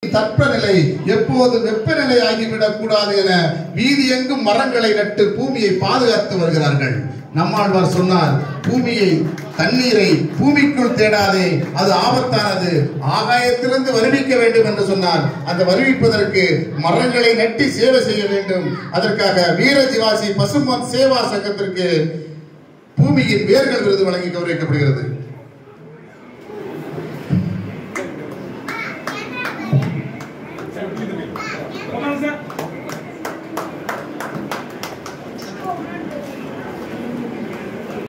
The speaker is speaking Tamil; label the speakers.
Speaker 1: தட்பநிலை எப்போது வெப்பநிலை ஆகிவிடக் கூடாது என வீதி எங்கும் மரங்களை நட்டு பூமியை பாதுகாத்து வருகிறார்கள். நம்மாழ்வார் சொன்னார், பூமியை தண்ணீரை பூமிக்குள் தேடாதே, அது ஆபத்தானது, ஆகாயத்திலிருந்து வருவிக்க வேண்டும் என்று சொன்னார். அந்த வருவிப்பதற்கு மரங்களை நட்டி சேவை செய்ய வேண்டும். அதற்காக வீரஜிவாசி பசுமன் சேவா சங்கத்திற்கு பூமியின் வேர்கள் விருது வழங்கி கௌரவிக்கப்படுகிறது.
Speaker 2: Come on, sir.